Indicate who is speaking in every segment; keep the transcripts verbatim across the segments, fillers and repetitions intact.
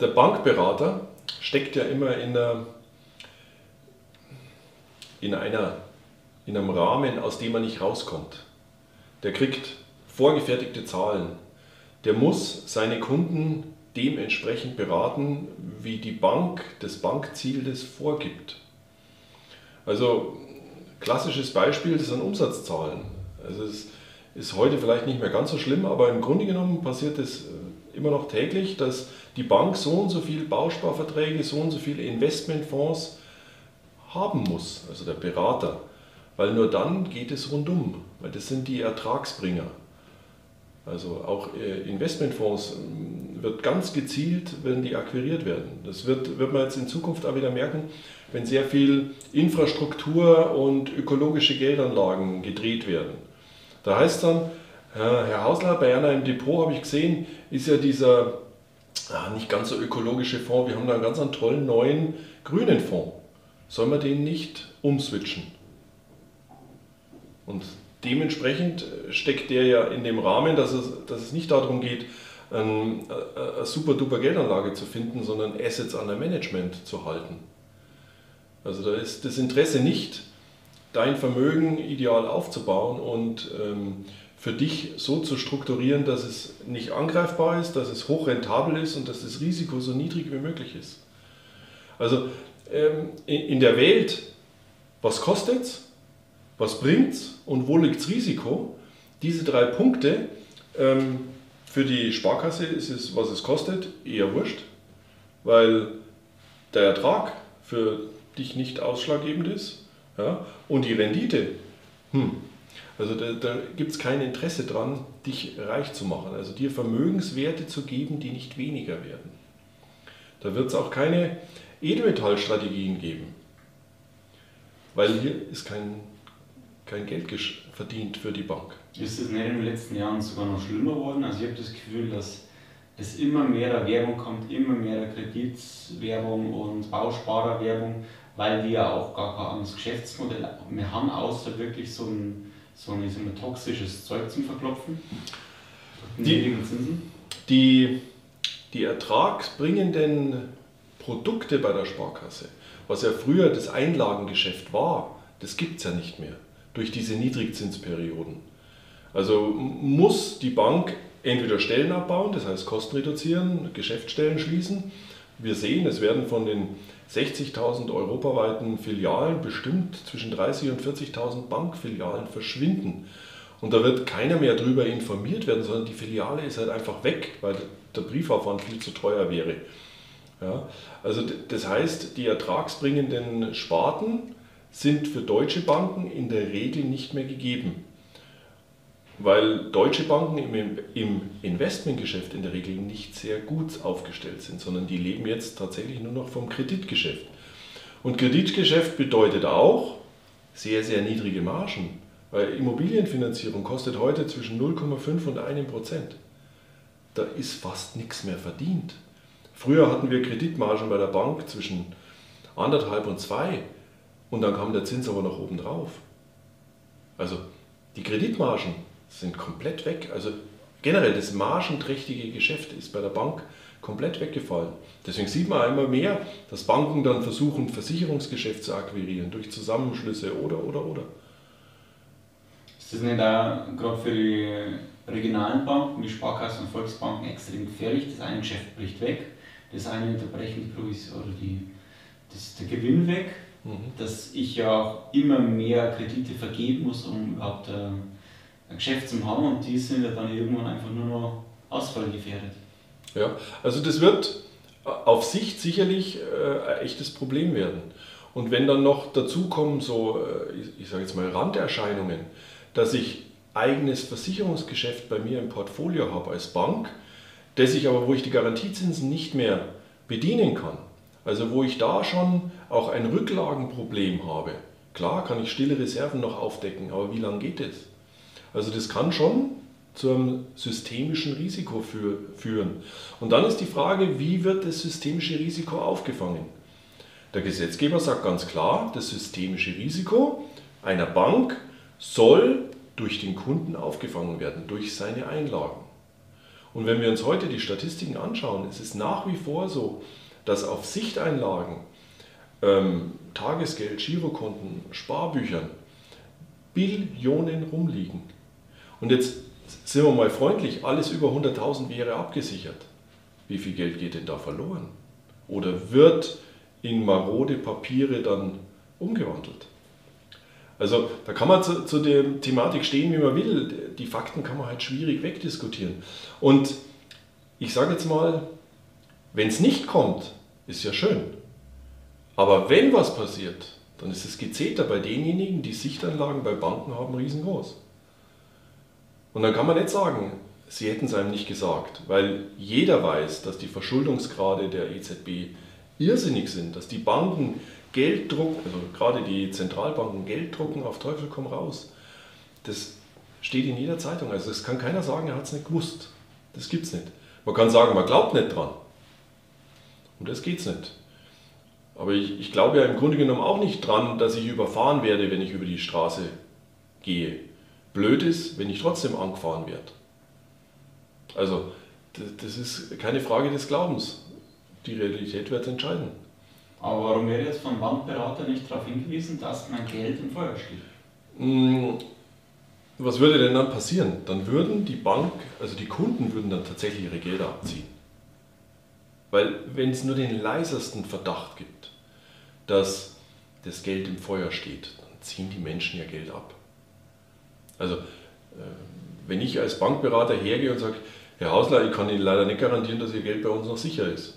Speaker 1: der Bankberater steckt ja immer in einer, in einer, in einem Rahmen, aus dem er nicht rauskommt. Der kriegt vorgefertigte Zahlen. Der muss seine Kunden dementsprechend beraten, wie die Bank das Bankziel das vorgibt. Also klassisches Beispiel, das sind Umsatzzahlen. Also es ist heute vielleicht nicht mehr ganz so schlimm, aber im Grunde genommen passiert es immer noch täglich, dass die Bank so und so viele Bausparverträge, so und so viele Investmentfonds haben muss, also der Berater. Weil nur dann geht es rundum, weil das sind die Ertragsbringer. Also auch Investmentfonds wird ganz gezielt, werden die akquiriert werden. Das wird, wird man jetzt in Zukunft auch wieder merken, wenn sehr viel Infrastruktur und ökologische Geldanlagen gedreht werden. Da heißt es dann, Herr Hausler, bei einer im Depot habe ich gesehen, ist ja dieser ah, nicht ganz so ökologische Fonds, wir haben da einen ganz einen tollen neuen grünen Fonds. Sollen wir den nicht umswitchen? Und dementsprechend steckt der ja in dem Rahmen, dass es, dass es nicht darum geht, eine, eine super duper Geldanlage zu finden, sondern Assets under Management zu halten. Also da ist das Interesse nicht, dein Vermögen ideal aufzubauen und ähm, für dich so zu strukturieren, dass es nicht angreifbar ist, dass es hochrentabel ist und dass das Risiko so niedrig wie möglich ist. Also ähm, in, in der Welt, was kostet es? Was bringt es und wo liegt das Risiko? Diese drei Punkte, ähm, für die Sparkasse ist es, was es kostet, eher wurscht, weil der Ertrag für dich nicht ausschlaggebend ist, ja, und die Rendite, hm, also da, da gibt es kein Interesse dran, dich reich zu machen, also dir Vermögenswerte zu geben, die nicht weniger werden. Da wird es auch keine Edelmetallstrategien geben, weil hier ist kein kein Geld verdient für die Bank.
Speaker 2: Ist es nicht in den letzten Jahren sogar noch schlimmer geworden? Also ich habe das Gefühl, dass es immer mehr der Werbung kommt, immer mehr der Kreditwerbung und Bausparerwerbung, weil wir ja auch gar kein anderes Geschäftsmodell mehr haben, außer wirklich so ein, so ein, so ein toxisches Zeug zum Verklopfen.
Speaker 1: Die, die, die ertragsbringenden Produkte bei der Sparkasse, was ja früher das Einlagengeschäft war, das gibt es ja nicht mehr. Durch diese Niedrigzinsperioden. Also muss die Bank entweder Stellen abbauen, das heißt Kosten reduzieren, Geschäftsstellen schließen. Wir sehen, es werden von den sechzigtausend europaweiten Filialen bestimmt zwischen dreißig und vierzigtausend Bankfilialen verschwinden. Und da wird keiner mehr darüber informiert werden, sondern die Filiale ist halt einfach weg, weil der Briefaufwand viel zu teuer wäre. Ja, also das heißt, die ertragsbringenden Sparten sind für deutsche Banken in der Regel nicht mehr gegeben. Weil deutsche Banken im, im Investmentgeschäft in der Regel nicht sehr gut aufgestellt sind, sondern die leben jetzt tatsächlich nur noch vom Kreditgeschäft. Und Kreditgeschäft bedeutet auch sehr, sehr niedrige Margen, weil Immobilienfinanzierung kostet heute zwischen null Komma fünf und einem Prozent. Da ist fast nichts mehr verdient. Früher hatten wir Kreditmargen bei der Bank zwischen anderthalb und zwei. Und dann kam der Zins aber noch oben drauf. Also die Kreditmargen sind komplett weg. Also generell das margenträchtige Geschäft ist bei der Bank komplett weggefallen. Deswegen sieht man immer mehr, dass Banken dann versuchen, Versicherungsgeschäft zu akquirieren durch Zusammenschlüsse oder, oder, oder.
Speaker 2: Ist das nicht auch gerade für die regionalen Banken, wie Sparkassen und Volksbanken, extrem gefährlich? Das eine Geschäft bricht weg, das eine unterbrechen die Provision oder die, das, der Gewinn weg. Mhm. Dass ich ja auch immer mehr Kredite vergeben muss, um überhaupt ein, ein Geschäft zu haben, und die sind ja dann irgendwann einfach nur noch ausfallgefährdet.
Speaker 1: Ja, also das wird auf Sicht sicherlich äh, ein echtes Problem werden. Und wenn dann noch dazu kommen so, äh, ich, ich sage jetzt mal Randerscheinungen, dass ich eigenes Versicherungsgeschäft bei mir im Portfolio habe als Bank, das ich aber, wo ich die Garantiezinsen nicht mehr bedienen kann. Also wo ich da schon auch ein Rücklagenproblem habe. Klar kann ich stille Reserven noch aufdecken, aber wie lange geht das? Also das kann schon zu einem systemischen Risiko für, führen. Und dann ist die Frage, wie wird das systemische Risiko aufgefangen? Der Gesetzgeber sagt ganz klar, das systemische Risiko einer Bank soll durch den Kunden aufgefangen werden, durch seine Einlagen. Und wenn wir uns heute die Statistiken anschauen, es ist nach wie vor so, dass auf Sichteinlagen, ähm, Tagesgeld, Girokonten, Sparbüchern Billionen rumliegen. Und jetzt sind wir mal freundlich, alles über hunderttausend wäre abgesichert. Wie viel Geld geht denn da verloren? Oder wird in marode Papiere dann umgewandelt? Also da kann man zu, zu der Thematik stehen, wie man will. Die Fakten kann man halt schwierig wegdiskutieren. Und ich sage jetzt mal, wenn es nicht kommt, ist ja schön. Aber wenn was passiert, dann ist das Gezeter bei denjenigen, die Sichtanlagen bei Banken haben, riesengroß. Und dann kann man nicht sagen, sie hätten es einem nicht gesagt, weil jeder weiß, dass die Verschuldungsgrade der E Z B irrsinnig sind, dass die Banken Geld drucken, also gerade die Zentralbanken Geld drucken auf Teufel komm raus. Das steht in jeder Zeitung. Also es kann keiner sagen, er hat es nicht gewusst. Das gibt es nicht. Man kann sagen, man glaubt nicht dran. Um das geht es nicht. Aber ich, ich glaube ja im Grunde genommen auch nicht dran, dass ich überfahren werde, wenn ich über die Straße gehe. Blöd ist, wenn ich trotzdem angefahren werde. Also das, das ist keine Frage des Glaubens. Die Realität wird entscheiden.
Speaker 2: Aber warum wäre jetzt vom Bankberater nicht darauf hingewiesen, dass mein Geld im Feuer steht?
Speaker 1: Was würde denn dann passieren? Dann würden die Bank, also die Kunden würden dann tatsächlich ihre Gelder abziehen. Weil wenn es nur den leisesten Verdacht gibt, dass das Geld im Feuer steht, dann ziehen die Menschen ihr Geld ab. Also wenn ich als Bankberater hergehe und sage, Herr Hausler, ich kann Ihnen leider nicht garantieren, dass Ihr Geld bei uns noch sicher ist.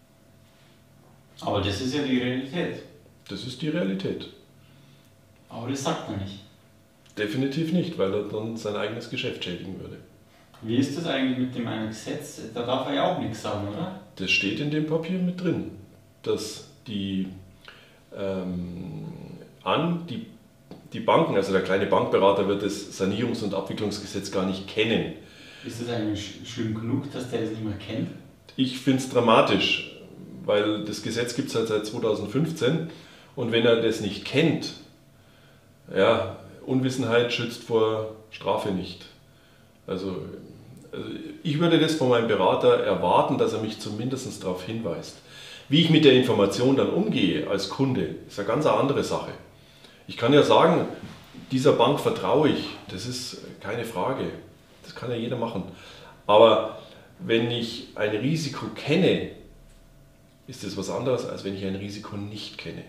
Speaker 2: Aber das ist ja die Realität.
Speaker 1: Das ist die Realität.
Speaker 2: Aber das sagt er nicht.
Speaker 1: Definitiv nicht, weil er dann sein eigenes Geschäft schädigen würde.
Speaker 2: Wie ist das eigentlich mit dem einen Gesetz? Da darf er ja auch nichts sagen, oder?
Speaker 1: Das steht in dem Papier mit drin, dass die, ähm, an die, die Banken, also der kleine Bankberater wird das Sanierungs- und Abwicklungsgesetz gar nicht kennen.
Speaker 2: Ist das eigentlich schlimm genug, dass der das nicht mehr kennt?
Speaker 1: Ich finde es dramatisch, weil das Gesetz gibt es halt seit zweitausendfünfzehn und wenn er das nicht kennt, ja, Unwissenheit schützt vor Strafe nicht. Also, also ich würde das von meinem Berater erwarten, dass er mich zumindest darauf hinweist. Wie ich mit der Information dann umgehe als Kunde, ist eine ganz andere Sache. Ich kann ja sagen, dieser Bank vertraue ich, das ist keine Frage, das kann ja jeder machen. Aber wenn ich ein Risiko kenne, ist das was anderes, als wenn ich ein Risiko nicht kenne.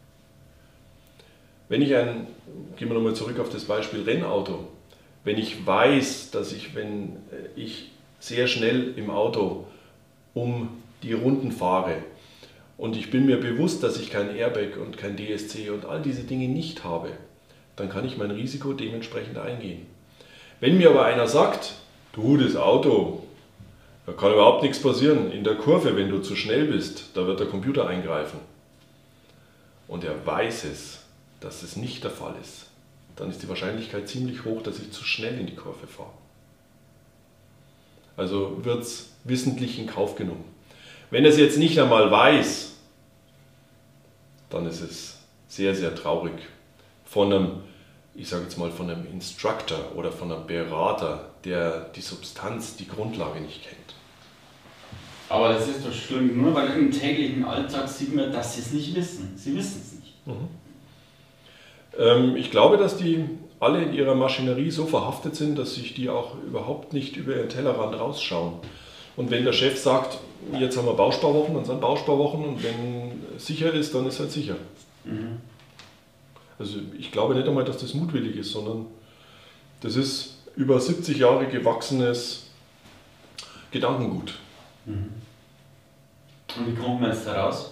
Speaker 1: Wenn ich ein, gehen wir nochmal zurück auf das Beispiel Rennauto, wenn ich weiß, dass ich, wenn ich sehr schnell im Auto um die Runden fahre und ich bin mir bewusst, dass ich kein Airbag und kein D S C und all diese Dinge nicht habe, dann kann ich mein Risiko dementsprechend eingehen. Wenn mir aber einer sagt, du, das Auto, da kann überhaupt nichts passieren, in der Kurve, wenn du zu schnell bist, da wird der Computer eingreifen und er weiß es, dass es nicht der Fall ist, dann ist die Wahrscheinlichkeit ziemlich hoch, dass ich zu schnell in die Kurve fahre. Also wird es wissentlich in Kauf genommen. Wenn er es jetzt nicht einmal weiß, dann ist es sehr, sehr traurig von einem, ich sage jetzt mal von einem Instructor oder von einem Berater, der die Substanz, die Grundlage nicht kennt.
Speaker 2: Aber das ist doch schlimm, nur weil im täglichen Alltag sieht man, dass sie es nicht wissen. Sie wissen es nicht.
Speaker 1: Mhm. Ähm, ich glaube, dass die alle in ihrer Maschinerie so verhaftet sind, dass sich die auch überhaupt nicht über ihren Tellerrand rausschauen. Und wenn der Chef sagt, jetzt haben wir Bausparwochen, dann sind Bausparwochen und wenn es sicher ist, dann ist halt sicher. Mhm. Also ich glaube nicht einmal, dass das mutwillig ist, sondern das ist über siebzig Jahre gewachsenes Gedankengut.
Speaker 2: Mhm. Und wie kommt man jetzt da raus?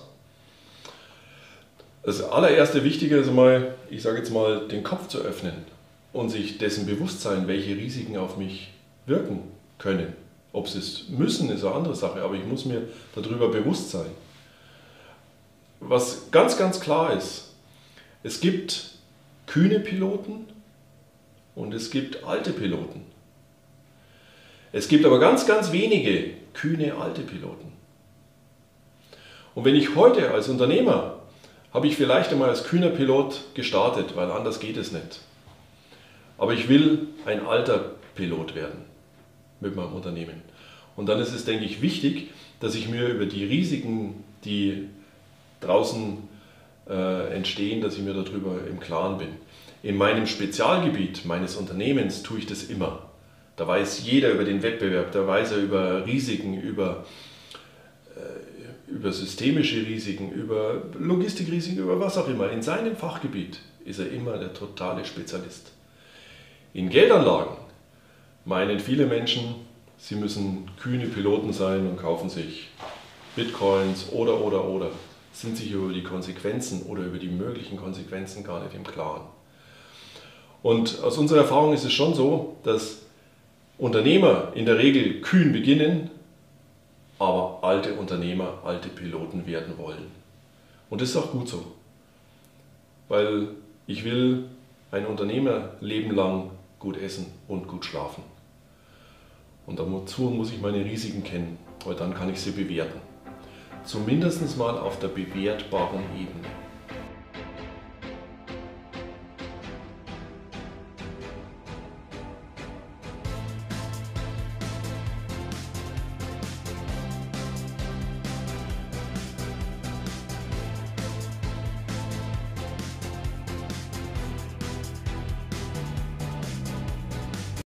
Speaker 1: Das allererste Wichtige ist einmal, ich sage jetzt mal, den Kopf zu öffnen und sich dessen bewusst sein, welche Risiken auf mich wirken können. Ob sie es müssen, ist eine andere Sache, aber ich muss mir darüber bewusst sein. Was ganz, ganz klar ist, es gibt kühne Piloten und es gibt alte Piloten. Es gibt aber ganz, ganz wenige kühne alte Piloten. Und wenn ich heute als Unternehmer habe ich vielleicht einmal als kühner Pilot gestartet, weil anders geht es nicht. Aber ich will ein alter Pilot werden mit meinem Unternehmen. Und dann ist es, denke ich, wichtig, dass ich mir über die Risiken, die draußen äh, entstehen, dass ich mir darüber im Klaren bin. In meinem Spezialgebiet meines Unternehmens tue ich das immer. Da weiß jeder über den Wettbewerb, da weiß er über Risiken, über, äh, über systemische Risiken, über Logistikrisiken, über was auch immer. In seinem Fachgebiet ist er immer der totale Spezialist. In Geldanlagen meinen viele Menschen, sie müssen kühne Piloten sein und kaufen sich Bitcoins oder, oder, oder, sind sich über die Konsequenzen oder über die möglichen Konsequenzen gar nicht im Klaren. Und aus unserer Erfahrung ist es schon so, dass Unternehmer in der Regel kühn beginnen, aber alte Unternehmer, alte Piloten werden wollen. Und das ist auch gut so, weil ich will ein Unternehmerleben lang gut essen und gut schlafen. Und dazu muss ich meine Risiken kennen, weil dann kann ich sie bewerten. Zumindest mal auf der bewertbaren Ebene.